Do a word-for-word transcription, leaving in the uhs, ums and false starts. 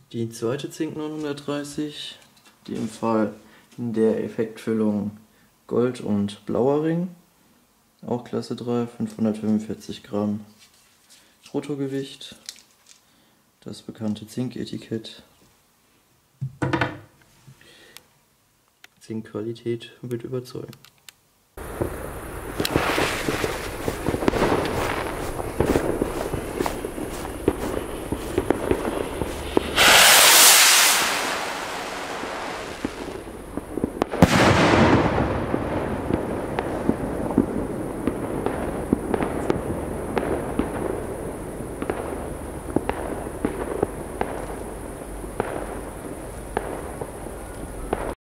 Die zweite Zink neunhundertdreißig, in dem Fall in der Effektfüllung Gold und blauer Ring, auch Klasse drei, fünfhundertfünfundvierzig Gramm Bruttogewicht, das bekannte Zinketikett. Zinkqualität wird überzeugen.